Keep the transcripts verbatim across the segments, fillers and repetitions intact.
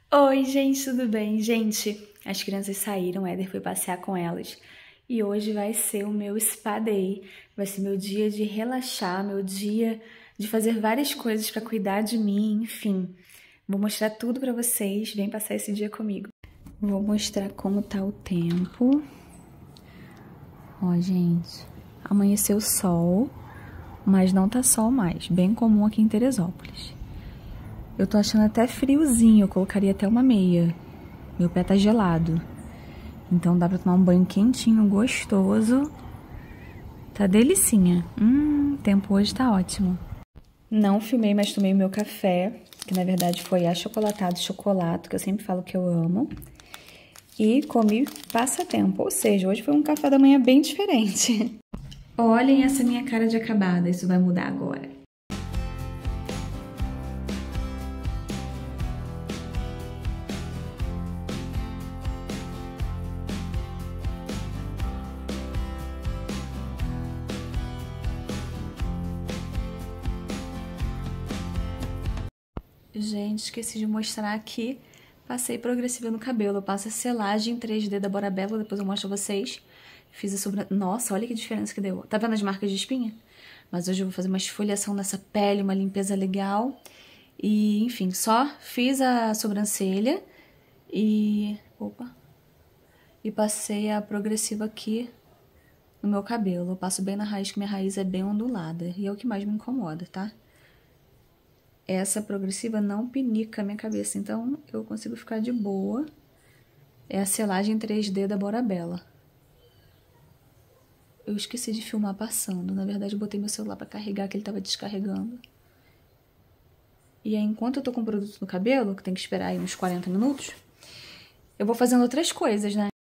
Oi, gente, tudo bem? Gente, as crianças saíram, o Éder foi passear com elas e hoje vai ser o meu spa day. Vai ser meu dia de relaxar, meu dia de fazer várias coisas pra cuidar de mim, enfim. Vou mostrar tudo pra vocês, vem passar esse dia comigo. Vou mostrar como tá o tempo. Ó, gente, amanheceu o sol, mas não tá sol mais, bem comum aqui em Teresópolis. Eu tô achando até friozinho, eu colocaria até uma meia. Meu pé tá gelado. Então dá pra tomar um banho quentinho, gostoso. Tá delicinha. Hum, o tempo hoje tá ótimo. Não filmei, mas tomei o meu café, que na verdade foi achocolatado chocolate, que eu sempre falo que eu amo. E comi passatempo, ou seja, hoje foi um café da manhã bem diferente. Olhem essa minha cara de acabada, isso vai mudar agora. Gente, esqueci de mostrar aqui, passei progressiva no cabelo, eu passo a selagem três D da Bora Bella, depois eu mostro a vocês. Fiz a sobrancelha, nossa, olha que diferença que deu. Tá vendo as marcas de espinha? Mas hoje eu vou fazer uma esfoliação nessa pele, uma limpeza legal. E, enfim, só fiz a sobrancelha e... opa! E passei a progressiva aqui no meu cabelo. Eu passo bem na raiz, que minha raiz é bem ondulada. E é o que mais me incomoda, tá? Essa progressiva não pinica a minha cabeça, então eu consigo ficar de boa. É a selagem três D da Bora Bella. Eu esqueci de filmar passando. Na verdade, eu botei meu celular pra carregar, que ele tava descarregando. E aí, enquanto eu tô com o produto no cabelo, que tem que esperar aí uns quarenta minutos, eu vou fazendo outras coisas, né?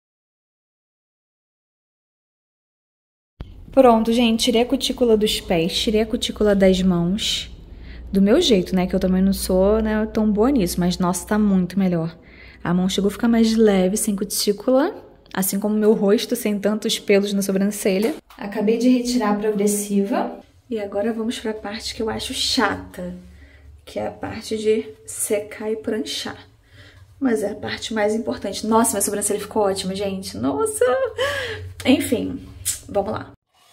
Pronto, gente. Tirei a cutícula dos pés, tirei a cutícula das mãos. Do meu jeito, né? Que eu também não sou, né, tão boa nisso. Mas, nossa, tá muito melhor. A mão chegou a ficar mais leve, sem cutícula. Assim como o meu rosto, sem tantos pelos na sobrancelha. Acabei de retirar a progressiva. E agora vamos pra parte que eu acho chata. Que é a parte de secar e pranchar. Mas é a parte mais importante. Nossa, minha sobrancelha ficou ótima, gente. Nossa! Enfim, vamos lá.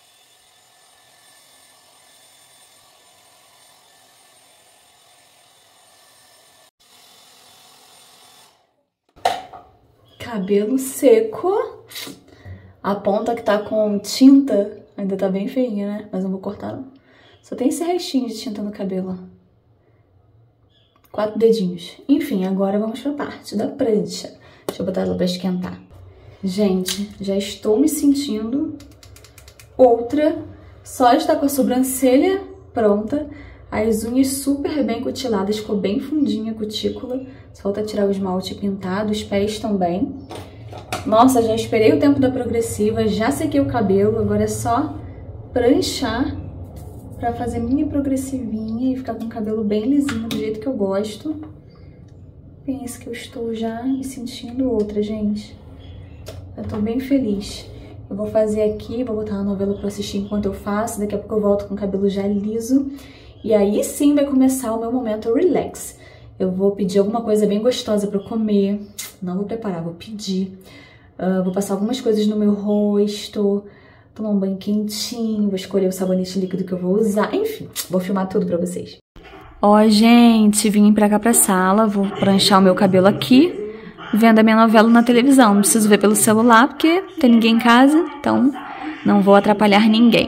Cabelo seco. A ponta que tá com tinta ainda tá bem feinha, né? Mas não vou cortar, não. Só tem esse restinho de tinta no cabelo. Quatro dedinhos. Enfim, agora vamos pra parte da prancha. Deixa eu botar ela pra esquentar. Gente, já estou me sentindo outra. Só está com a sobrancelha pronta. As unhas super bem cutiladas, ficou bem fundinha a cutícula. Só falta tirar o esmalte e pintar, os pés também. Nossa, já esperei o tempo da progressiva, já sequei o cabelo, agora é só pranchar pra fazer minha progressivinha e ficar com o cabelo bem lisinho, do jeito que eu gosto. Pensa que eu estou já me sentindo outra, gente. Eu tô bem feliz. Eu vou fazer aqui, vou botar uma novela pra assistir enquanto eu faço, daqui a pouco eu volto com o cabelo já liso. E aí sim vai começar o meu momento relax. Eu vou pedir alguma coisa bem gostosa pra eu comer. Não vou preparar, vou pedir. Uh, vou passar algumas coisas no meu rosto. Tomar um banho quentinho. Vou escolher o sabonete líquido que eu vou usar. Enfim, vou filmar tudo pra vocês. Ó, gente, vim pra cá pra sala. Vou pranchar o meu cabelo aqui. Vendo a minha novela na televisão. Não preciso ver pelo celular, porque não tem ninguém em casa. Então, não vou atrapalhar ninguém.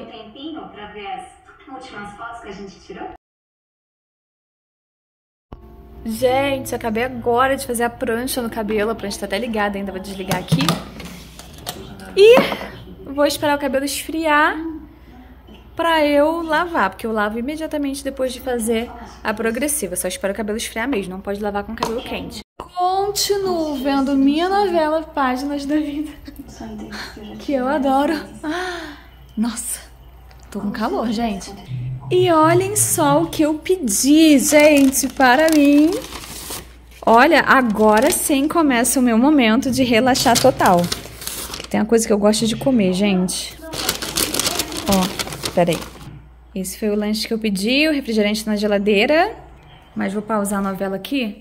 Gente, acabei agora de fazer a prancha no cabelo. A prancha tá até ligada ainda, vou desligar aqui. E vou esperar o cabelo esfriar pra eu lavar, porque eu lavo imediatamente depois de fazer a progressiva. Só espero o cabelo esfriar mesmo, não pode lavar com o cabelo quente. Continuo vendo minha novela Páginas da Vida, que eu adoro. Nossa, tô com calor, gente. E olhem só o que eu pedi, gente, para mim. Olha, agora sim começa o meu momento de relaxar total. Tem uma coisa que eu gosto de comer, gente. Ó, peraí. Esse foi o lanche que eu pedi, o refrigerante na geladeira. Mas vou pausar a novela aqui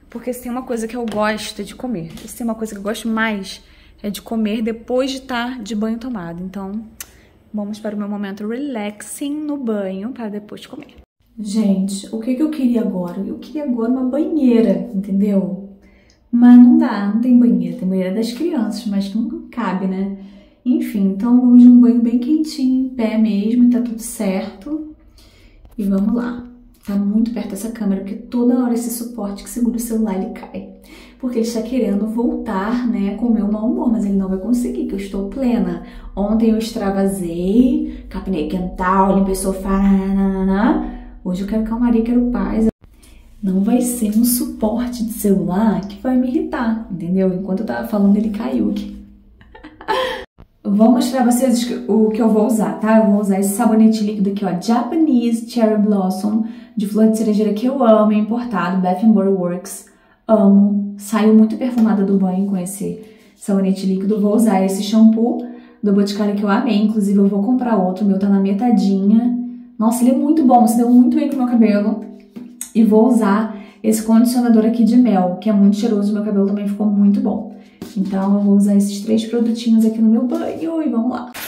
Porque se tem uma coisa que eu gosto de comer, se tem uma coisa que eu gosto mais, é de comer depois de estar de banho tomado. Então, vamos para o meu momento relaxing no banho para depois comer. Gente, o que que eu queria agora? Eu queria agora uma banheira, entendeu? Mas não dá, não tem banheira. Tem banheira das crianças, mas que nunca cabe, né? Enfim, então vamos de um banho bem quentinho, em pé mesmo, e tá tudo certo. E vamos lá. Tá muito perto dessa câmera, porque toda hora esse suporte que segura o celular, ele cai. Porque ele está querendo voltar, né, com o meu mau humor, mas ele não vai conseguir, que eu estou plena. Ontem eu extravasei, capinei quental, limpei sofá, nananana. Hoje eu quero calmaria, quero paz. Não vai ser um suporte de celular que vai me irritar, entendeu? Enquanto eu tava falando, ele caiu aqui. Vou mostrar pra vocês o que eu vou usar, tá? Eu vou usar esse sabonete líquido aqui, ó, Japanese Cherry Blossom, de flor de cerejeira, que eu amo, é importado, Bath and Body Works. Amo. Saio muito perfumada do banho com esse sabonete líquido. Vou usar esse shampoo do Boticário que eu amei. Inclusive, eu vou comprar outro. O meu tá na metadinha. Nossa, ele é muito bom. Se deu muito bem pro meu cabelo. E vou usar esse condicionador aqui de mel, que é muito cheiroso. Meu cabelo também ficou muito bom. Então, eu vou usar esses três produtinhos aqui no meu banho. E vamos lá.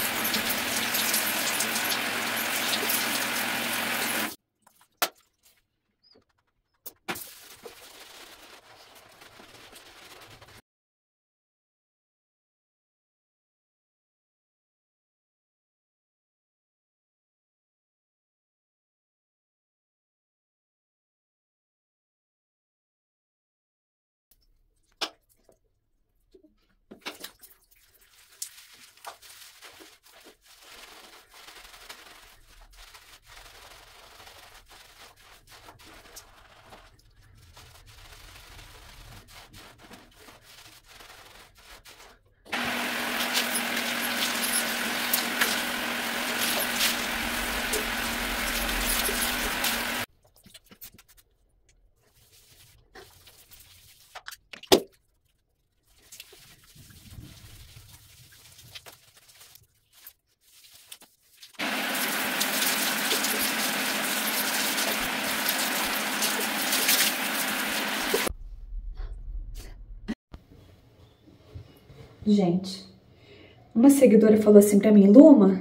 Gente, uma seguidora falou assim pra mim, Luma,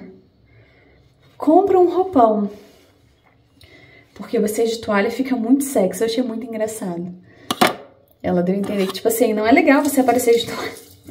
compra um roupão, porque você de toalha fica muito sexy. Eu achei muito engraçado. Ela deu a entender que, tipo assim, não é legal você aparecer de toalha.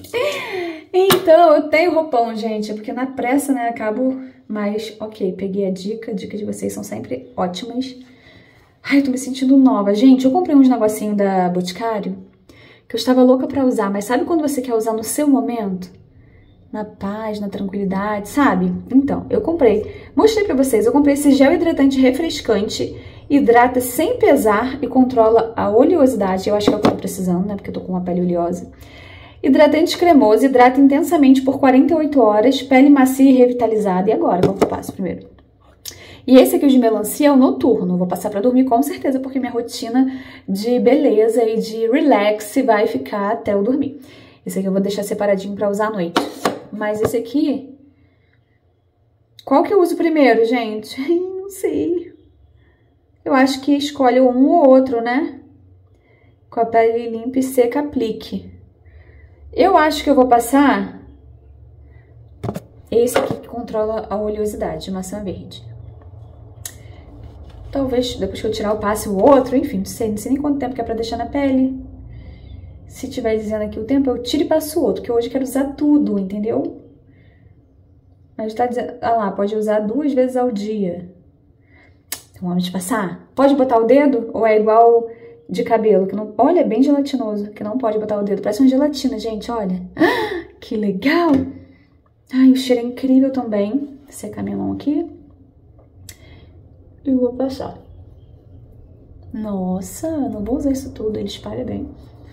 Então, eu tenho roupão, gente, é porque na pressa, né, acabo, mas ok, peguei a dica, a dica de vocês são sempre ótimas. Ai, eu tô me sentindo nova. Gente, eu comprei uns negocinhos da Boticário, que eu estava louca pra usar, mas sabe quando você quer usar no seu momento? Na paz, na tranquilidade, sabe? Então, eu comprei, mostrei pra vocês, eu comprei esse gel hidratante refrescante, hidrata sem pesar e controla a oleosidade, eu acho que é o que eu tô precisando, né, porque eu tô com uma pele oleosa. Hidratante cremoso, hidrata intensamente por quarenta e oito horas, pele macia e revitalizada. E agora, qual que eu passo primeiro? E esse aqui, o de melancia, é o noturno. Vou passar pra dormir com certeza, porque minha rotina de beleza e de relax vai ficar até eu dormir. Esse aqui eu vou deixar separadinho pra usar à noite. Mas esse aqui... Qual que eu uso primeiro, gente? Não sei. Eu acho que escolhe um ou outro, né? Com a pele limpa e seca, aplique. Eu acho que eu vou passar esse aqui que controla a oleosidade, maçã verde. Talvez depois que eu tirar eu passe o outro, enfim, não sei, não sei nem quanto tempo que é pra deixar na pele. Se tiver dizendo aqui o tempo, eu tiro e passo o outro, que hoje eu quero usar tudo, entendeu? Mas tá dizendo, ah lá, pode usar duas vezes ao dia. Então vamos passar? Pode botar o dedo ou é igual de cabelo? Que não, olha, é bem gelatinoso, que não pode botar o dedo. Parece uma gelatina, gente, olha. Ah, que legal! Ai, o cheiro é incrível também. Vou secar minha mão aqui. E vou passar. Nossa, não vou usar isso tudo, ele espalha bem.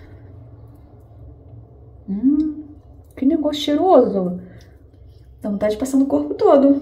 Hum, que negócio cheiroso. Dá vontade de passar no corpo todo.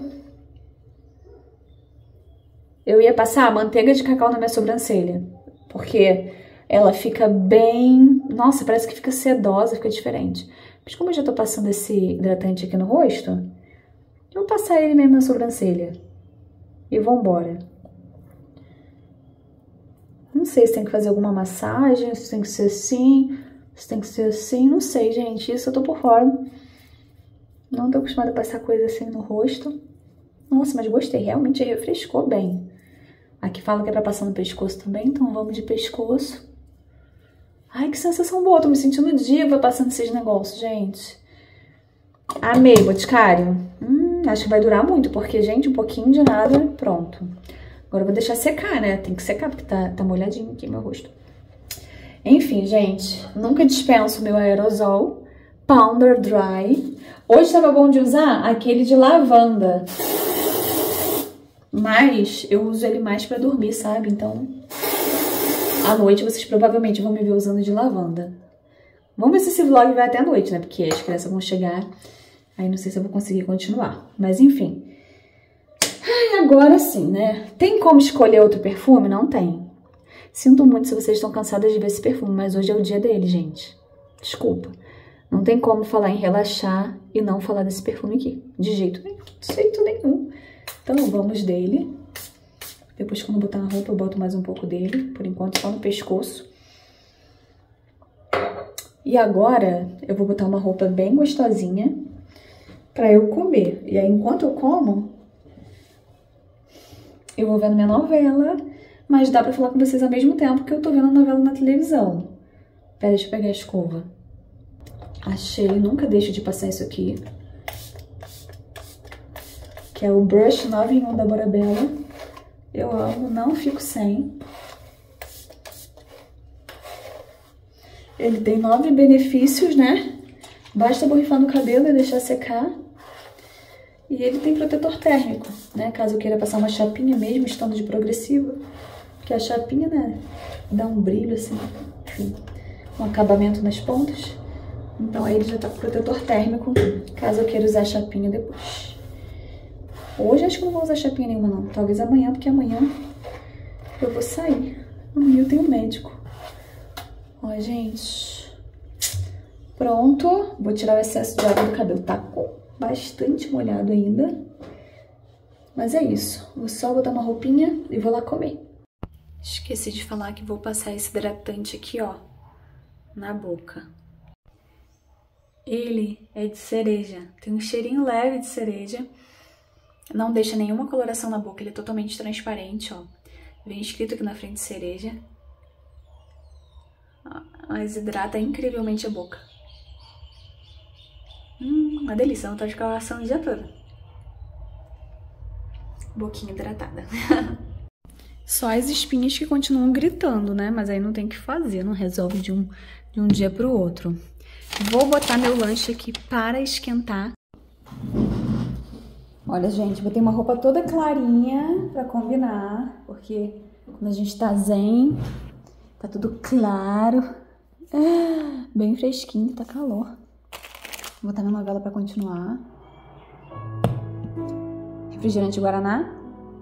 Eu ia passar manteiga de cacau na minha sobrancelha, porque ela fica bem... Nossa, parece que fica sedosa, fica diferente. Mas como eu já tô passando esse hidratante aqui no rosto, eu vou passar ele mesmo na sobrancelha. E vambora. Hum, Não sei se tem que fazer alguma massagem, se tem que ser assim, se tem que ser assim, não sei, gente. Isso eu tô por fora. Não tô acostumada a passar coisa assim no rosto. Nossa, mas gostei, realmente refrescou bem. Aqui fala que é pra passar no pescoço também, então vamos de pescoço. Ai, que sensação boa, tô me sentindo diva passando esses negócios, gente. Amei, Boticário. Hum, acho que vai durar muito, porque, gente, um pouquinho de nada, pronto. Agora eu vou deixar secar, né? Tem que secar, porque tá, tá molhadinho aqui meu rosto. Enfim, gente, nunca dispenso meu aerosol Powder Dry. Hoje tava bom de usar aquele de lavanda. Mas eu uso ele mais pra dormir, sabe? Então, à noite vocês provavelmente vão me ver usando de lavanda. Vamos ver se esse vlog vai até a noite, né? Porque as crianças vão chegar. Aí não sei se eu vou conseguir continuar. Mas enfim. Ai, agora sim, né? Tem como escolher outro perfume? Não tem. Sinto muito se vocês estão cansadas de ver esse perfume, mas hoje é o dia dele, gente. Desculpa. Não tem como falar em relaxar e não falar desse perfume aqui. De jeito nenhum. De jeito nenhum. Então vamos dele. Depois quando botar na roupa eu boto mais um pouco dele. Por enquanto só no pescoço. E agora eu vou botar uma roupa bem gostosinha pra eu comer. E aí enquanto eu como, eu vou vendo minha novela. Mas dá pra falar com vocês ao mesmo tempo que eu tô vendo a novela na televisão. Pera, deixa eu pegar a escova. Achei, nunca deixo de passar isso aqui. Que é o Brush nove em um da Borabella. Eu amo, não fico sem. Ele tem nove benefícios, né? Basta borrifar no cabelo e deixar secar. E ele tem protetor térmico, né? Caso eu queira passar uma chapinha mesmo, estando de progressiva. Porque a chapinha, né? Dá um brilho assim, enfim, um acabamento nas pontas. Então aí ele já tá com protetor térmico, caso eu queira usar a chapinha depois. Hoje acho que não vou usar chapinha nenhuma não. Talvez amanhã, porque amanhã eu vou sair. Amanhã eu tenho médico. Ó, gente. Pronto. Vou tirar o excesso de água do cabelo. Tá com bastante molhado ainda. Mas é isso. Vou só botar uma roupinha e vou lá comer. Esqueci de falar que vou passar esse hidratante aqui, ó, na boca. Ele é de cereja. Tem um cheirinho leve de cereja. Não deixa nenhuma coloração na boca. Ele é totalmente transparente, ó. Vem escrito aqui na frente cereja. Mas hidrata incrivelmente a boca. Hum, uma delícia. Não tá de coloração o dia todo. Boquinha hidratada. Só as espinhas que continuam gritando, né? Mas aí não tem o que fazer. Não resolve de um, de um dia pro outro. Vou botar meu lanche aqui para esquentar. Olha, gente, botei uma roupa toda clarinha pra combinar, porque quando a gente tá zen, tá tudo claro, bem fresquinho, tá calor. Vou botar minha novela pra continuar. Refrigerante Guaraná.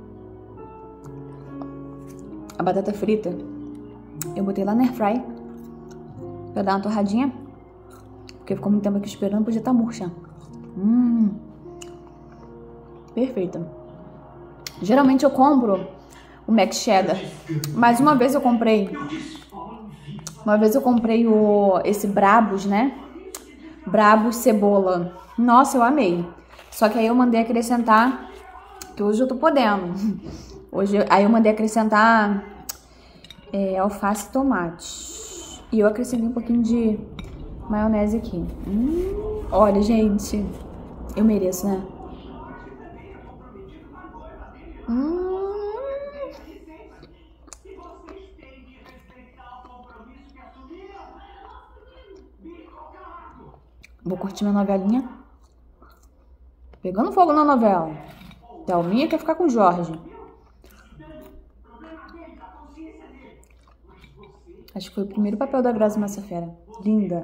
A batata frita, eu botei lá na airfry pra dar uma torradinha. Porque ficou muito tempo aqui esperando, podia estar murcha. Hum. Perfeita. Geralmente eu compro o Mac Cheddar. Mas uma vez eu comprei... Uma vez eu comprei o, esse Brabus, né? Brabus Cebola. Nossa, eu amei. Só que aí eu mandei acrescentar... Que hoje eu tô podendo. Hoje, aí eu mandei acrescentar é, alface e tomate. E eu acrescentei um pouquinho de maionese aqui. Hum, olha, gente. Eu mereço, né? Hum. Vou curtir minha novelinha. Pegando fogo na novela. Thelminha quer ficar com o Jorge. Acho que foi o primeiro papel da Grazi Massafera. Linda.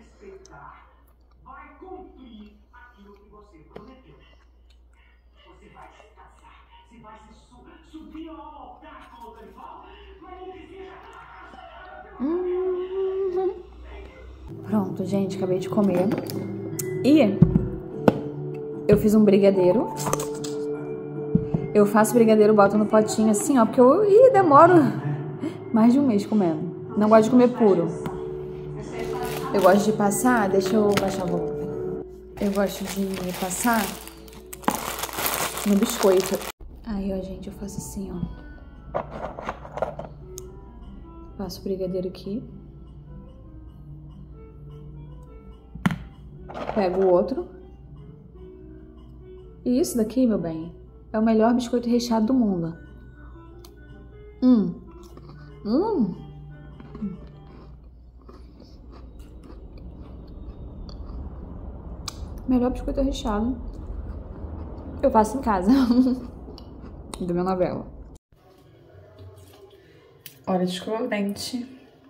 Hum. Pronto, gente, acabei de comer. E eu fiz um brigadeiro. Eu faço brigadeiro, boto no potinho assim, ó, porque eu ih, demoro Mais de um mês comendo. Não gosto de comer puro. Eu gosto de passar... Deixa eu baixar o volume. Eu gosto de passar no biscoito. Aí, ó, gente, eu faço assim, ó. Passo o brigadeiro aqui. Pego o outro. E isso daqui, meu bem, é o melhor biscoito recheado do mundo. Hum. Hum. Melhor biscoito recheado. Eu faço em casa. Da minha novela. Hora de escovar o dente.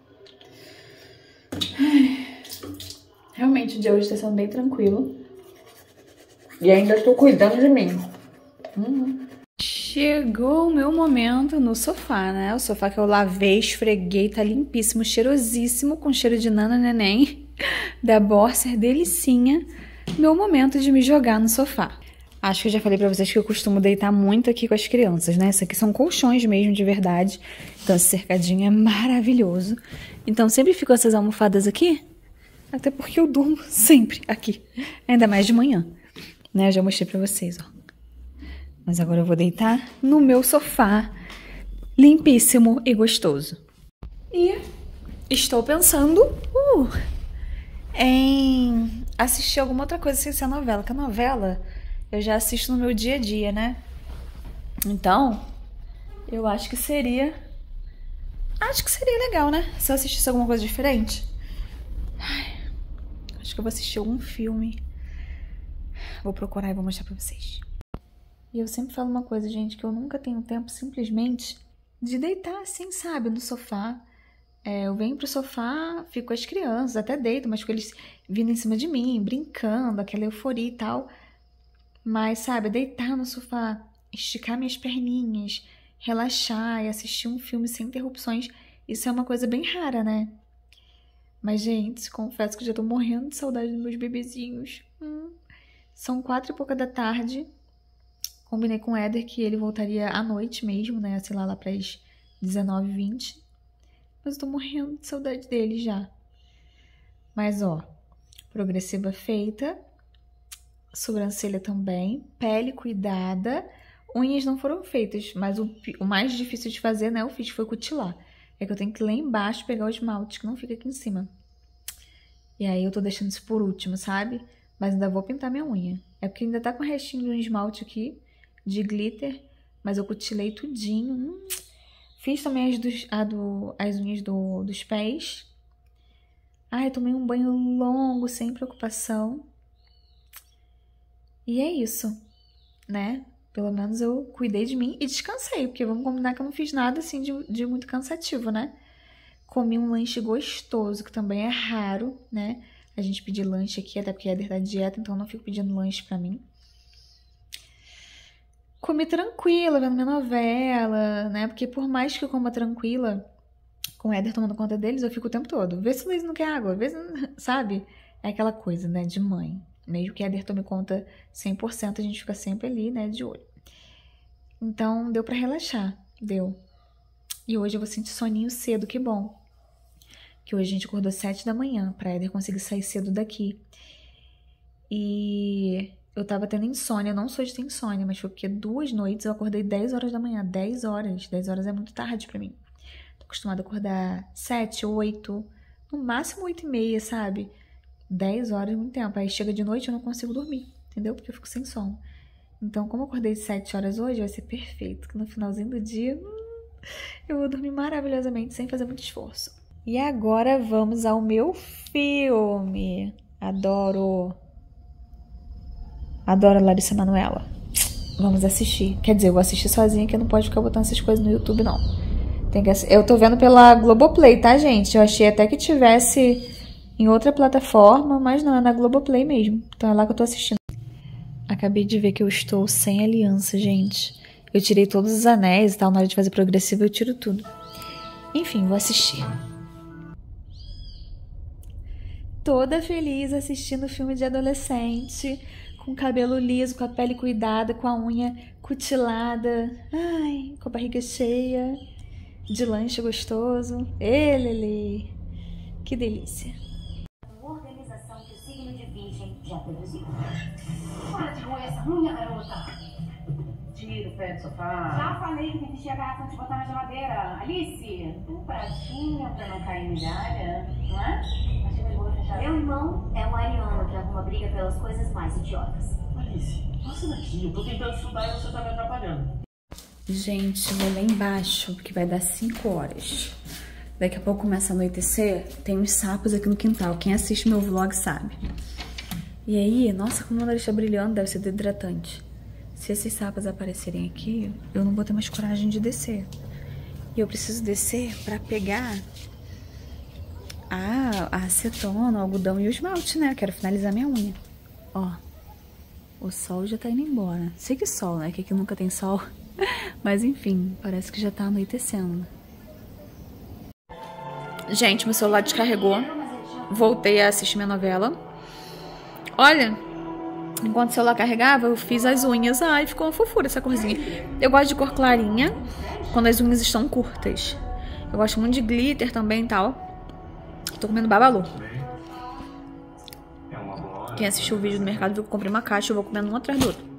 Realmente o dia hoje tá sendo bem tranquilo. E ainda tô cuidando de mim. Uhum. Chegou o meu momento no sofá, né? O sofá que eu lavei, esfreguei, tá limpíssimo, cheirosíssimo, com cheiro de nana neném, da Borser, delicinha. Meu momento de me jogar no sofá. Acho que eu já falei pra vocês que eu costumo deitar muito aqui com as crianças, né? Isso aqui são colchões mesmo, de verdade. Então esse cercadinho é maravilhoso. Então sempre ficam essas almofadas aqui, até porque eu durmo sempre aqui, ainda mais de manhã. Né, eu já mostrei pra vocês, ó. Mas agora eu vou deitar no meu sofá, limpíssimo e gostoso. E estou pensando uh, em assistir alguma outra coisa sem ser a novela. Porque a novela eu já assisto no meu dia a dia, né? Então, eu acho que seria... Acho que seria legal, né? Se eu assistisse alguma coisa diferente. Ai, acho que eu vou assistir algum filme. Vou procurar e vou mostrar pra vocês. E eu sempre falo uma coisa, gente, que eu nunca tenho tempo simplesmente de deitar assim, sabe, no sofá. É, eu venho pro sofá, fico com as crianças, até deito, mas com eles vindo em cima de mim, brincando, aquela euforia e tal. Mas, sabe, deitar no sofá, esticar minhas perninhas, relaxar e assistir um filme sem interrupções, isso é uma coisa bem rara, né? Mas, gente, confesso que eu já tô morrendo de saudade dos meus bebezinhos. Hum. São quatro e pouca da tarde. Combinei com o Éder que ele voltaria à noite mesmo, né? Sei lá, lá pras dezenove e vinte. Mas eu tô morrendo de saudade dele já. Mas, ó, progressiva feita. Sobrancelha também. Pele cuidada. Unhas não foram feitas, mas o, o mais difícil de fazer, né? Eu fiz, foi cutilar. É que eu tenho que ir lá embaixo pegar o esmalte, que não fica aqui em cima. E aí eu tô deixando isso por último, sabe? Mas ainda vou pintar minha unha. É porque ainda tá com o restinho de um esmalte aqui, de glitter, mas eu cutilei tudinho. Hum. Fiz também as, dos, a do, as unhas do, dos pés. Ai, eu tomei um banho longo, sem preocupação. E é isso, né? Pelo menos eu cuidei de mim e descansei, porque vamos combinar que eu não fiz nada assim de, de muito cansativo, né? Comi um lanche gostoso, que também é raro, né? A gente pedir lanche aqui, até porque é da dieta, então eu não fico pedindo lanche pra mim. Comi tranquila, vendo minha novela, né? Porque por mais que eu coma tranquila, com o Éder tomando conta deles, eu fico o tempo todo. Vê se o Luiz não quer água, vê se... Sabe? É aquela coisa, né? De mãe. Mesmo que o Éder tome conta cem por cento, a gente fica sempre ali, né? De olho. Então, deu pra relaxar. Deu. E hoje eu vou sentir soninho cedo, que bom. Que hoje a gente acordou sete da manhã, pra Éder conseguir sair cedo daqui. E eu tava tendo insônia, eu não sou de ter insônia, mas foi porque duas noites eu acordei dez horas da manhã, dez horas, dez horas é muito tarde pra mim. Tô acostumada a acordar sete, oito, no máximo oito e meia, sabe? dez horas é muito tempo, aí chega de noite eu não consigo dormir, entendeu? Porque eu fico sem sono. Então, como eu acordei sete horas hoje, vai ser perfeito, que no finalzinho do dia hum, eu vou dormir maravilhosamente, sem fazer muito esforço. E agora vamos ao meu filme. Adoro. Adoro a Larissa Manoela. Vamos assistir. Quer dizer, eu vou assistir sozinha, que eu não pode ficar botando essas coisas no YouTube, não. Tem que... Eu tô vendo pela Globoplay, tá, gente? Eu achei até que tivesse em outra plataforma, mas não, é na Globoplay mesmo. Então é lá que eu tô assistindo. Acabei de ver que eu estou sem aliança, gente. Eu tirei todos os anéis e tal. Na hora de fazer progressivo, eu tiro tudo. Enfim, vou assistir. Toda feliz assistindo filme de adolescente, com o cabelo liso, com a pele cuidada, com a unha cutilada, ai, com a barriga cheia. de lanche gostoso. Ele, que delícia. Organização que o signo de Virgem já produziu. Para de roer essa unha, garota. Tira o pé do sofá. Já falei que tem que encher a garrafa antes de botar na geladeira. Alice, um pratinho pra não cair migalha, não é? Meu irmão é um ariano que arruma briga pelas coisas mais idiotas. Alice, passa daqui. Eu tô tentando estudar e você tá me atrapalhando. Gente, vou lá embaixo, porque vai dar cinco horas. Daqui a pouco começa a anoitecer. Tem uns sapos aqui no quintal. Quem assiste meu vlog sabe. E aí, nossa, como o nariz tá brilhando, deve ser desidratante. Se esses sapos aparecerem aqui, eu não vou ter mais coragem de descer. E eu preciso descer pra pegar a, a acetona, o algodão e o esmalte, né? Eu quero finalizar minha unha. Ó, o sol já tá indo embora. Sei que sol, né? Que aqui nunca tem sol. Mas enfim, parece que já tá anoitecendo. Gente, meu celular descarregou. Voltei a assistir minha novela. Olha, enquanto o celular carregava, eu fiz as unhas. Ai, ficou uma fofura essa corzinha. Eu gosto de cor clarinha quando as unhas estão curtas. Eu gosto muito de glitter também e tal. Tô comendo babalu. Quem assistiu o vídeo do mercado viu que eu comprei uma caixa. Eu vou comendo um atrás do outro.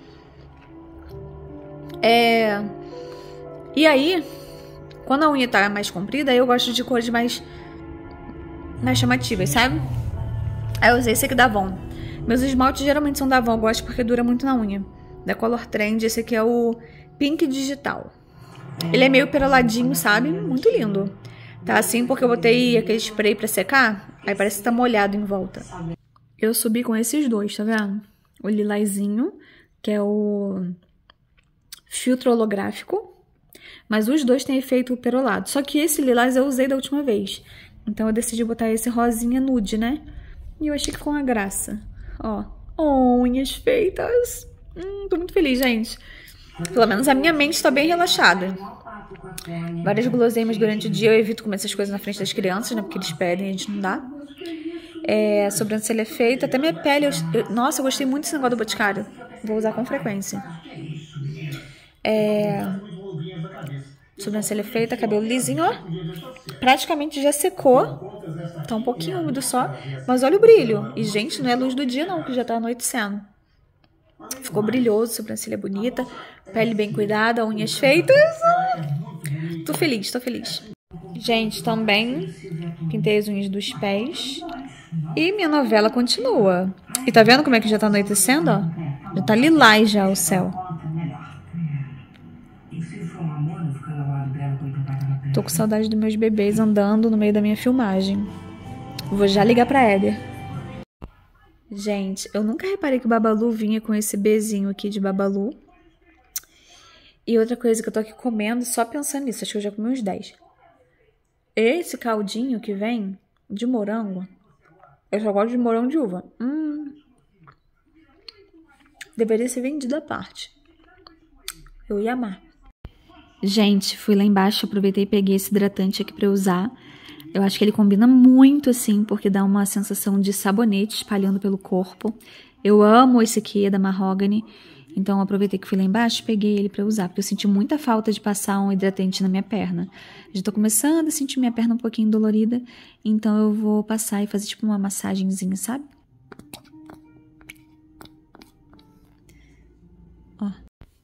É... E aí, quando a unha tá mais comprida, eu gosto de cores mais, mais chamativas, sabe? Aí eu usei esse aqui da Avon. Meus esmaltes geralmente são da Avon, eu gosto porque dura muito na unha. Da Color Trend, esse aqui é o Pink Digital. Ele é meio peroladinho, sabe? Muito lindo. Tá assim porque eu botei aquele spray pra secar, aí parece que tá molhado em volta. Eu subi com esses dois, tá vendo? O lilazinho, que é o filtro holográfico, mas os dois têm efeito perolado. Só que esse lilás eu usei da última vez. Então eu decidi botar esse rosinha nude, né? E eu achei que ficou uma graça. Ó, unhas feitas. Hum, tô muito feliz, gente. Pelo menos a minha mente tá bem relaxada. Várias guloseimas durante o dia. Eu evito comer essas coisas na frente das crianças, né? Porque eles pedem e a gente não dá. É, a sobrancelha é feita. Até minha pele... Eu, eu, nossa, eu gostei muito desse negócio do Boticário. Vou usar com frequência. É... Sobrancelha feita, cabelo lisinho, ó. Praticamente já secou. Tá um pouquinho úmido só. Mas olha o brilho. E, gente, não é luz do dia, não, que já tá anoitecendo. Ficou brilhoso, sobrancelha bonita. Pele bem cuidada, unhas feitas. Tô feliz, tô feliz. Gente, também pintei as unhas dos pés. E minha novela continua. E tá vendo como é que já tá anoitecendo, ó? Já tá lilás já o céu. Tô com saudade dos meus bebês andando no meio da minha filmagem. Vou já ligar pra Éder. Gente, eu nunca reparei que o Babalu vinha com esse bezinho aqui de Babalu. E outra coisa que eu tô aqui comendo, só pensando nisso, acho que eu já comi uns dez. Esse caldinho que vem de morango, eu só gosto de morango de uva. Hum. Deveria ser vendido à parte. Eu ia amar. Gente, fui lá embaixo, aproveitei e peguei esse hidratante aqui pra usar. Eu acho que ele combina muito, assim, porque dá uma sensação de sabonete espalhando pelo corpo. Eu amo esse aqui, é da Mahogany. Então, eu aproveitei que fui lá embaixo e peguei ele pra usar, porque eu senti muita falta de passar um hidratante na minha perna. Já tô começando a sentir minha perna um pouquinho dolorida, então eu vou passar e fazer tipo uma massagenzinha, sabe? Ó.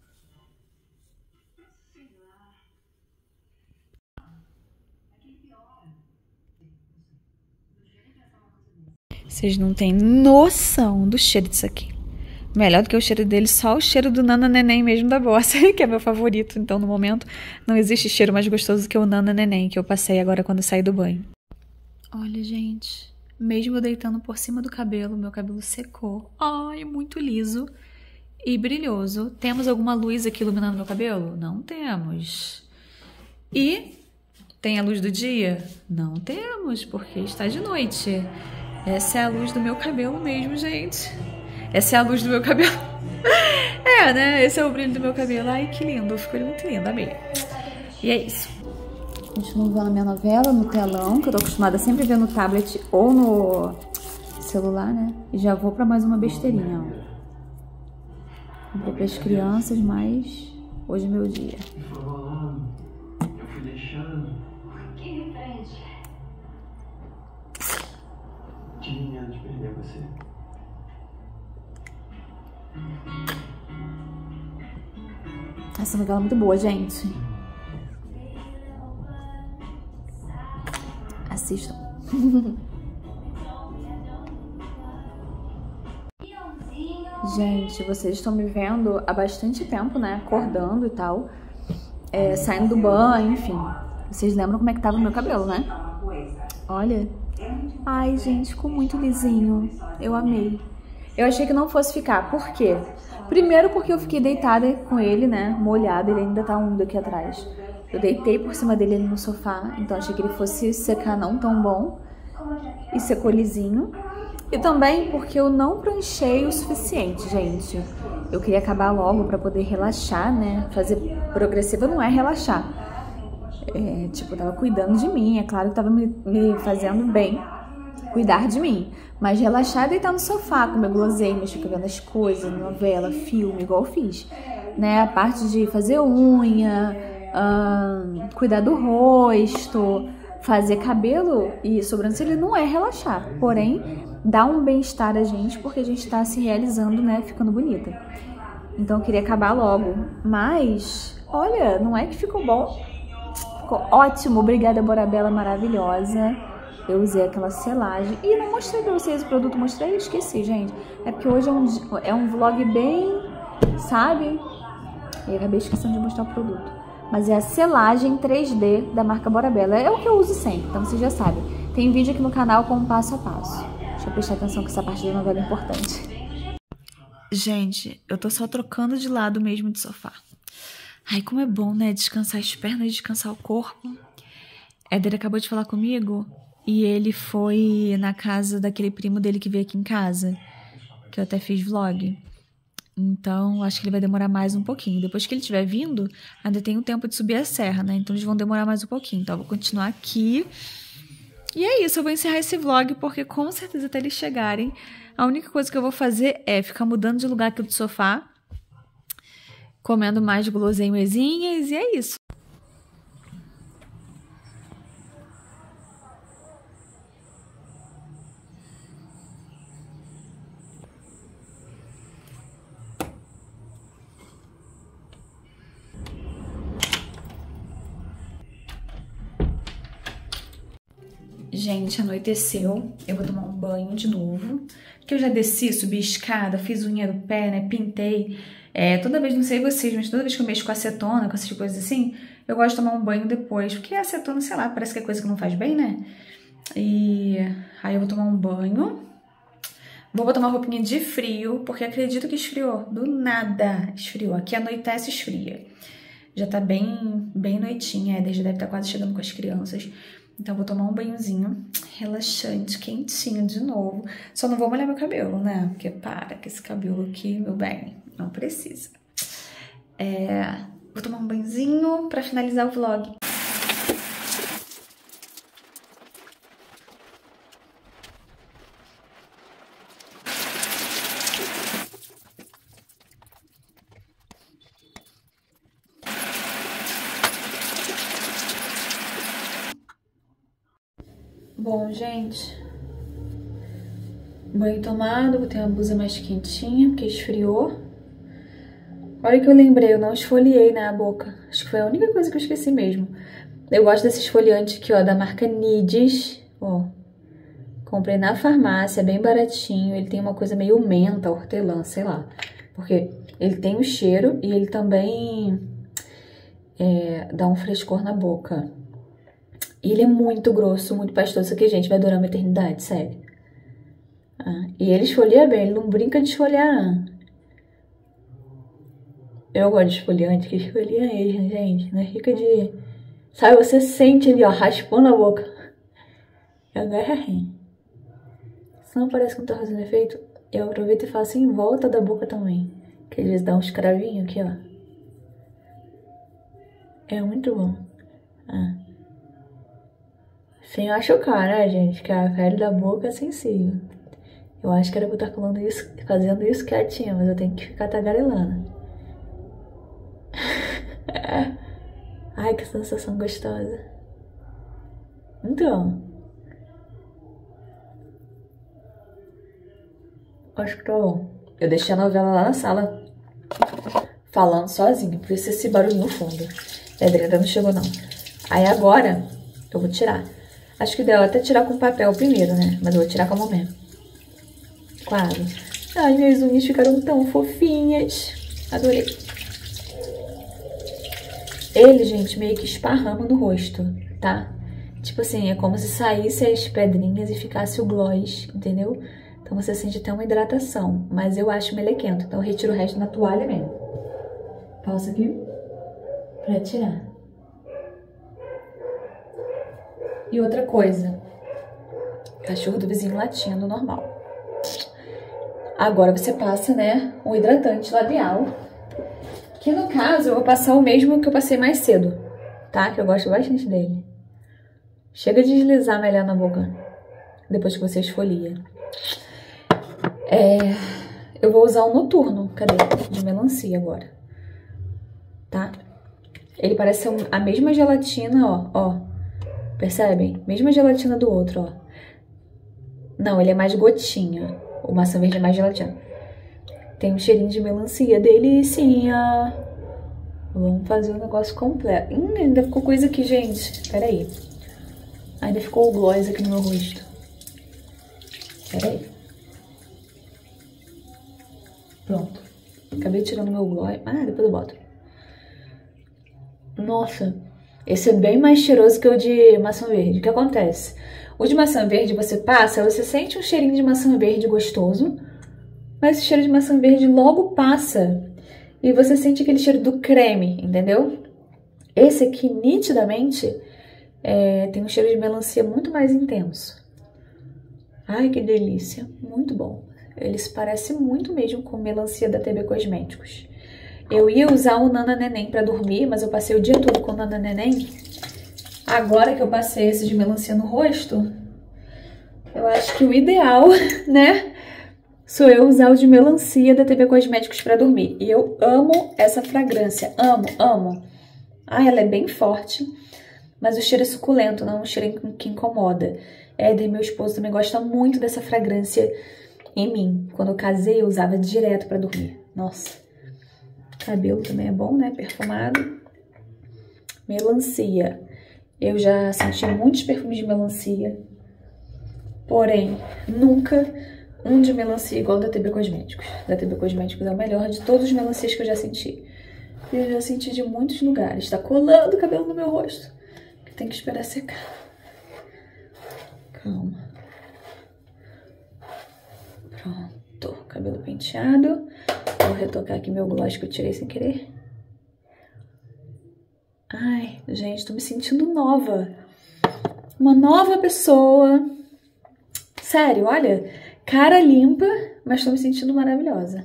Vocês não têm noção do cheiro disso aqui. Melhor do que o cheiro dele, só o cheiro do Nana Neném mesmo da Bossa, que é meu favorito. Então, no momento, não existe cheiro mais gostoso que o Nana Neném, que eu passei agora quando eu saí do banho. Olha, gente, mesmo eu deitando por cima do cabelo, meu cabelo secou. Ai, muito liso e brilhoso. Temos alguma luz aqui iluminando meu cabelo? Não temos. E tem a luz do dia? Não temos, porque está de noite. Essa é a luz do meu cabelo mesmo, gente. Essa é a luz do meu cabelo. É, né? Esse é o brilho do meu cabelo. Ai, que lindo. Ficou muito lindo, amei. E é isso. Continuo vendo a minha novela no telão, que eu tô acostumada sempre a ver no tablet ou no celular, né? E já vou pra mais uma besteirinha, ó. Comprei pras crianças, mas hoje é meu dia. você. Essa novela é muito boa, gente. Assistam. Gente, vocês estão me vendo há bastante tempo, né? Acordando e tal. É, saindo do banho, enfim. Vocês lembram como é que tava o meu cabelo, né? Olha. Ai, gente, ficou muito lisinho. Eu amei. Eu achei que não fosse ficar. Por quê? Primeiro porque eu fiquei deitada com ele, né? Molhado. Ele ainda tá úmido aqui atrás. Eu deitei por cima dele no sofá. Então achei que ele fosse secar não tão bom. E secou lisinho. E também porque eu não pranchei o suficiente, gente. Eu queria acabar logo pra poder relaxar, né? Fazer progressiva não é relaxar. É, tipo, eu tava cuidando de mim. É claro que tava me, me fazendo bem cuidar de mim. Mas relaxar é deitar no sofá, comer guloseimas, ficar vendo as coisas, novela, filme, igual eu fiz. Né? A parte de fazer unha, hum, cuidar do rosto, fazer cabelo e sobrancelha não é relaxar. Porém, dá um bem-estar a gente porque a gente tá se realizando, né? Ficando bonita. Então eu queria acabar logo. Mas, olha, não é que ficou bom. Ficou ótimo. Obrigada, Borabella, maravilhosa. Eu usei aquela selagem. E não mostrei pra vocês o produto. Mostrei e esqueci, gente. É porque hoje é um, é um vlog bem, sabe? E acabei esquecendo de mostrar o produto. Mas é a selagem três D da marca Borabella. É o que eu uso sempre, então vocês já sabem. Tem vídeo aqui no canal com passo a passo. Deixa eu prestar atenção que essa parte da novela é importante. Gente, eu tô só trocando de lado mesmo de sofá. Ai, como é bom, né? Descansar as pernas e descansar o corpo. Éder acabou de falar comigo e ele foi na casa daquele primo dele que veio aqui em casa. Que eu até fiz vlog. Então, acho que ele vai demorar mais um pouquinho. Depois que ele estiver vindo, ainda tem um tempo de subir a serra, né? Então, eles vão demorar mais um pouquinho. Então, eu vou continuar aqui. E é isso, eu vou encerrar esse vlog, porque com certeza até eles chegarem, a única coisa que eu vou fazer é ficar mudando de lugar aqui do sofá, comendo mais guloseimazinhas, e é isso. Gente, anoiteceu, eu vou tomar um banho de novo, porque eu já desci, subi a escada, fiz unha do pé, né, pintei. É, toda vez, não sei vocês, mas toda vez que eu mexo com acetona, com essas coisas assim, eu gosto de tomar um banho depois, porque a acetona, sei lá, parece que é coisa que não faz bem, né? E aí eu vou tomar um banho, vou botar uma roupinha de frio, porque acredito que esfriou, do nada esfriou, aqui anoitece esfria. Já tá bem, bem noitinha, a Éder já deve estar quase chegando com as crianças. Então, vou tomar um banhozinho relaxante, quentinho de novo. Só não vou molhar meu cabelo, né? Porque para, que esse cabelo aqui, meu bem, não precisa. É, vou tomar um banhozinho pra finalizar o vlog. Bom, gente, banho tomado, botei uma blusa mais quentinha, porque esfriou. Olha que eu lembrei, eu não esfoliei, né, a boca. Acho que foi a única coisa que eu esqueci mesmo. Eu gosto desse esfoliante aqui, ó, da marca Nidis, ó. Comprei na farmácia, bem baratinho. Ele tem uma coisa meio menta, hortelã, sei lá. Porque ele tem o cheiro e ele também é, dá um frescor na boca. E ele é muito grosso, muito pastoso. Isso aqui, gente, vai durar uma eternidade, sério. Ah, e ele esfolia bem, ele não brinca de esfoliar, não. Eu gosto de esfoliante, que esfolia mesmo, gente. Não fica de... Sabe, você sente ali, ó, raspando a boca. E agarra rim. Se não parece que não tá fazendo efeito, eu aproveito e faço em volta da boca também. Que às vezes dá uns cravinhos aqui, ó. É muito bom. Ah. Sem machucar, né, gente? Que a pele da boca é sensível. Eu acho que era pra eu estar falando isso, fazendo isso quietinha, mas eu tenho que ficar tagarelando. Ai, que sensação gostosa. Então. Acho que tá bom. Eu deixei a novela lá na sala, falando sozinha, por isso esse barulho no fundo. A Adriana não chegou, não. Aí agora, eu vou tirar. Acho que deu até tirar com papel primeiro, né? Mas eu vou tirar com a mão mesmo. Claro. Ai, minhas unhas ficaram tão fofinhas. Adorei. Ele, gente, meio que esparrama no rosto, tá? Tipo assim, é como se saísse as pedrinhas e ficasse o gloss, entendeu? Então você sente até uma hidratação, mas eu acho melequento, então eu retiro o resto na toalha mesmo. Pausa aqui pra tirar. E outra coisa, cachorro do vizinho latindo normal. Agora você passa, né, um hidratante labial, que no caso eu vou passar o mesmo que eu passei mais cedo, tá? Que eu gosto bastante dele. Chega de deslizar melhor na boca, depois que você esfolia. É, eu vou usar o noturno, cadê? De melancia agora, tá? Ele parece ser a mesma gelatina, ó, ó. Percebem? Mesma gelatina do outro, ó. Não, ele é mais gotinha. O maçã verde é mais gelatina. Tem um cheirinho de melancia, delícia. Vamos fazer o negócio completo. Hum, ainda ficou coisa aqui, gente. Pera aí. Ainda ficou o gloss aqui no meu rosto. Pera aí. Pronto. Acabei tirando meu gloss. Ah, depois eu boto. Nossa. Esse é bem mais cheiroso que o de maçã verde. O que acontece? O de maçã verde você passa, você sente um cheirinho de maçã verde gostoso, mas esse cheiro de maçã verde logo passa e você sente aquele cheiro do creme, entendeu? Esse aqui, nitidamente, é, tem um cheiro de melancia muito mais intenso. Ai, que delícia. Muito bom. Ele se parece muito mesmo com melancia da T B Cosméticos. Eu ia usar o Nana Neném pra dormir, mas eu passei o dia todo com o Nana Neném. Agora que eu passei esse de melancia no rosto, eu acho que o ideal, né, sou eu usar o de melancia da T B Cosméticos pra dormir. E eu amo essa fragrância, amo, amo. Ah, ela é bem forte, mas o cheiro é suculento, não é um cheiro que incomoda. Éder, meu esposo, também gosta muito dessa fragrância em mim. Quando eu casei, eu usava direto pra dormir. Nossa. Cabelo também é bom, né? Perfumado. Melancia. Eu já senti muitos perfumes de melancia. Porém, nunca um de melancia igual da T B Cosméticos. Da T B Cosméticos é o melhor de todos os melancias que eu já senti. Eu já senti de muitos lugares. Tá colando o cabelo no meu rosto. Tem que esperar secar. Calma. Pronto. Cabelo penteado. Vou retocar aqui meu gloss que eu tirei sem querer. Ai, gente, tô me sentindo nova. Uma nova pessoa. Sério, olha. Cara limpa, mas tô me sentindo maravilhosa.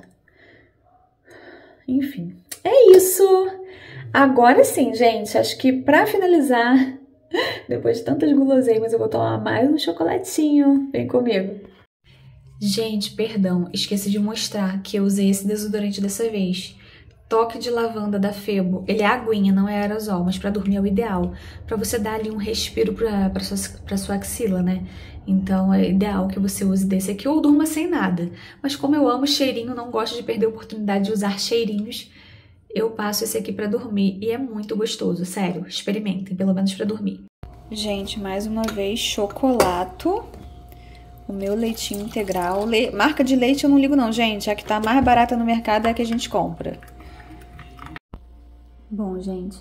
Enfim, é isso. Agora sim, gente, acho que pra finalizar, depois de tantas guloseimas, eu vou tomar mais um chocolatinho. Vem comigo. Gente, perdão, esqueci de mostrar que eu usei esse desodorante dessa vez. Toque de lavanda da Febo. Ele é aguinha, não é aerosol, mas pra dormir é o ideal. Pra você dar ali um respiro pra, pra, sua, pra sua axila, né? Então é ideal que você use desse aqui ou durma sem nada. Mas como eu amo cheirinho, não gosto de perder a oportunidade de usar cheirinhos, eu passo esse aqui pra dormir. E é muito gostoso, sério. Experimentem, pelo menos pra dormir. Gente, mais uma vez, chocolato. O meu leitinho integral. Le... Marca de leite eu não ligo não, gente. A que tá mais barata no mercado é a que a gente compra. Bom, gente.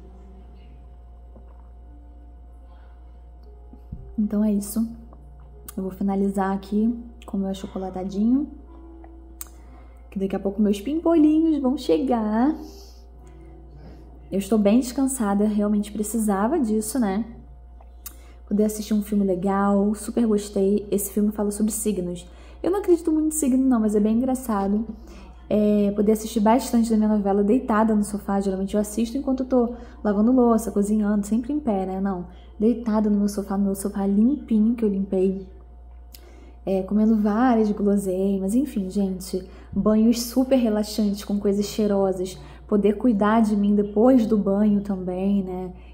Então é isso. Eu vou finalizar aqui com o meu achocolatadinho. Que daqui a pouco meus pimpolinhos vão chegar. Eu estou bem descansada. Realmente precisava disso, né? Poder assistir um filme legal. Super gostei. Esse filme fala sobre signos. Eu não acredito muito em signo não, mas é bem engraçado. É, poder assistir bastante da minha novela deitada no sofá. Geralmente eu assisto enquanto eu tô lavando louça, cozinhando, sempre em pé, né? Não, deitada no meu sofá, no meu sofá limpinho que eu limpei, é, comendo várias guloseimas, enfim, gente, banhos super relaxantes com coisas cheirosas, poder cuidar de mim depois do banho também, né?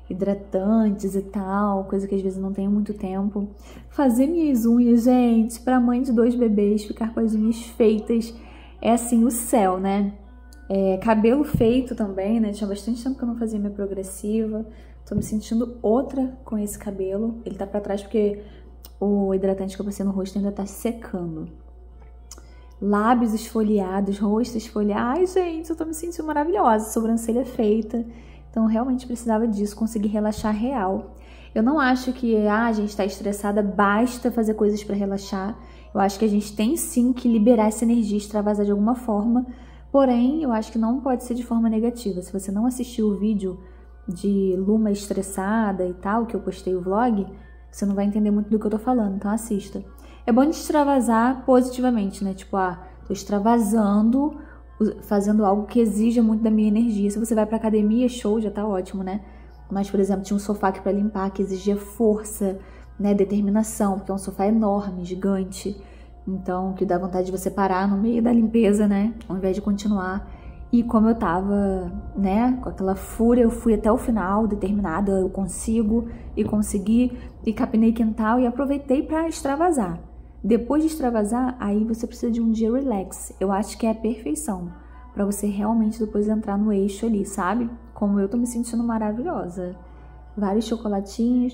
hidratantes e tal, coisa que às vezes eu não tenho muito tempo. Fazer minhas unhas, gente, pra mãe de dois bebês, ficar com as unhas feitas, é assim o céu, né? É, cabelo feito também, né? Tinha bastante tempo que eu não fazia minha progressiva. Tô me sentindo outra com esse cabelo. Ele tá pra trás porque o hidratante que eu passei no rosto ainda tá secando. Lábios esfoliados, rosto esfoliado. Ai, gente, eu tô me sentindo maravilhosa. Sobrancelha feita. Então, realmente precisava disso, conseguir relaxar real. Eu não acho que, ah, a gente tá estressada, basta fazer coisas pra relaxar. Eu acho que a gente tem sim que liberar essa energia, extravasar de alguma forma. Porém, eu acho que não pode ser de forma negativa. Se você não assistiu o vídeo de Luma estressada e tal, que eu postei o vlog, você não vai entender muito do que eu tô falando, então assista. É bom de extravasar positivamente, né? Tipo, ah, tô extravasando, fazendo algo que exija muito da minha energia. Se você vai pra academia, show, já tá ótimo, né? Mas, por exemplo, tinha um sofá aqui pra limpar, que exigia força, né? Determinação, porque é um sofá enorme, gigante. Então, que dá vontade de você parar no meio da limpeza, né? Ao invés de continuar. E como eu tava, né, com aquela fúria, eu fui até o final, determinada, eu consigo, e consegui, e capinei quintal e aproveitei pra extravasar. Depois de extravasar, aí você precisa de um dia relax. Eu acho que é a perfeição, pra você realmente depois entrar no eixo ali, sabe? Como eu tô me sentindo maravilhosa. Vários chocolatinhos.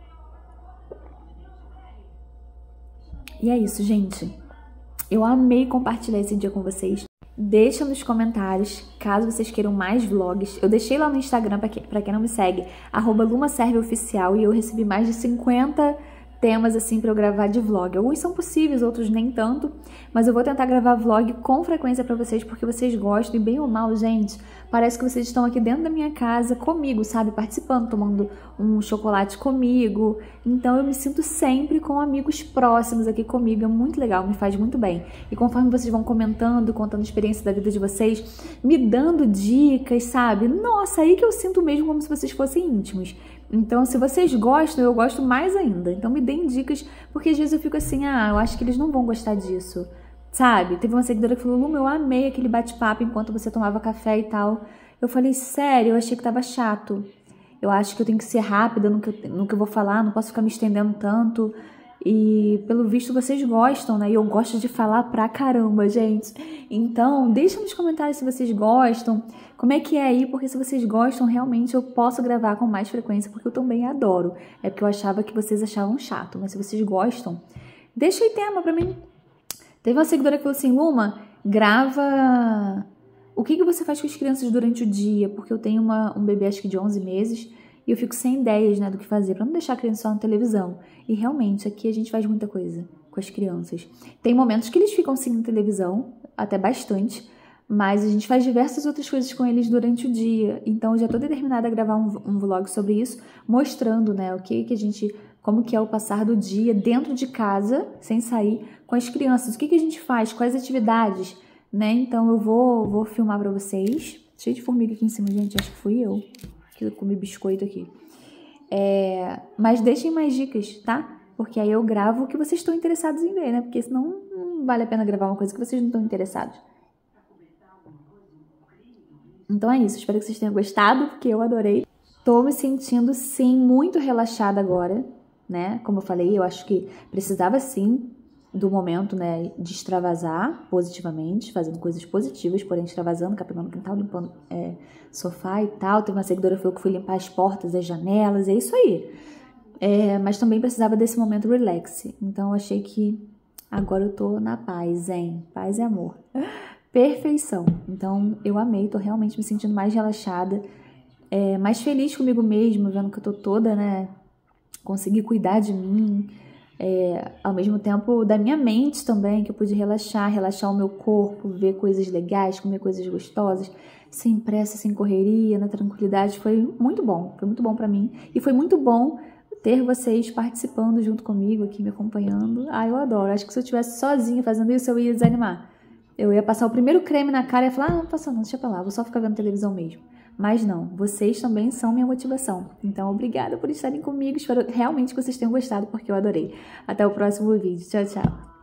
E é isso, gente. Eu amei compartilhar esse dia com vocês. Deixa nos comentários, caso vocês queiram mais vlogs. Eu deixei lá no Instagram, pra, que, pra quem não me segue, arroba lumaserveoficial, e eu recebi mais de cinquenta temas assim pra eu gravar de vlog. Alguns são possíveis, outros nem tanto, mas eu vou tentar gravar vlog com frequência pra vocês, porque vocês gostam, e bem ou mal, gente, parece que vocês estão aqui dentro da minha casa comigo, sabe? Participando, tomando um chocolate comigo. Então eu me sinto sempre com amigos próximos aqui comigo, é muito legal, me faz muito bem. E conforme vocês vão comentando, contando a experiência da vida de vocês, me dando dicas, sabe? Nossa, aí que eu sinto mesmo como se vocês fossem íntimos. Então, se vocês gostam, eu gosto mais ainda. Então, me deem dicas, porque às vezes eu fico assim, ah, eu acho que eles não vão gostar disso, sabe? Teve uma seguidora que falou, Luma, eu amei aquele bate-papo enquanto você tomava café e tal. Eu falei, sério, eu achei que tava chato. Eu acho que eu tenho que ser rápida no que eu, no que eu vou falar, não posso ficar me estendendo tanto. E, pelo visto, vocês gostam, né? E eu gosto de falar pra caramba, gente. Então, deixa nos comentários se vocês gostam. Como é que é aí? Porque se vocês gostam, realmente eu posso gravar com mais frequência, porque eu também adoro. É porque eu achava que vocês achavam chato. Mas se vocês gostam, deixa aí tema pra mim. Teve uma seguidora que falou assim, Luma, grava... O que, que você faz com as crianças durante o dia? Porque eu tenho uma, um bebê, acho que de onze meses... E eu fico sem ideias, né, do que fazer, pra não deixar a criança só na televisão. E realmente, aqui a gente faz muita coisa com as crianças. Tem momentos que eles ficam sem televisão, até bastante, mas a gente faz diversas outras coisas com eles durante o dia. Então, eu já tô determinada a gravar um, um vlog sobre isso, mostrando, né, o que que a gente, como que é o passar do dia dentro de casa, sem sair, com as crianças. O que que a gente faz, quais atividades, né? Então, eu vou, vou filmar pra vocês. Cheio de formiga aqui em cima, gente, acho que fui eu. Que eu comi biscoito aqui. É, mas deixem mais dicas, tá? Porque aí eu gravo o que vocês estão interessados em ver, né? Porque senão não vale a pena gravar uma coisa que vocês não estão interessados. Então é isso. Espero que vocês tenham gostado, porque eu adorei. Tô me sentindo, sim, muito relaxada agora, né? Como eu falei, eu acho que precisava, sim, do momento, né, de extravasar positivamente, fazendo coisas positivas, porém extravasando, capinando quintal, limpando é, sofá e tal. Teve uma seguidora que falou que fui limpar as portas, as janelas, é isso aí. É, mas também precisava desse momento relax. Então eu achei que agora eu tô na paz, hein? Paz e amor. Perfeição. Então eu amei, tô realmente me sentindo mais relaxada, é, mais feliz comigo mesma, vendo que eu tô toda, né, consegui cuidar de mim. É, ao mesmo tempo da minha mente também, que eu pude relaxar, relaxar o meu corpo, ver coisas legais, comer coisas gostosas, sem pressa, sem correria, na tranquilidade. Foi muito bom, foi muito bom pra mim. E foi muito bom ter vocês participando junto comigo aqui, me acompanhando. Ah, eu adoro. Acho que se eu estivesse sozinha fazendo isso, eu ia desanimar. Eu ia passar o primeiro creme na cara e ia falar, ah, não passa não, deixa pra lá, vou só ficar vendo televisão mesmo. Mas não, vocês também são minha motivação. Então, obrigada por estarem comigo. Espero realmente que vocês tenham gostado, porque eu adorei. Até o próximo vídeo. Tchau, tchau.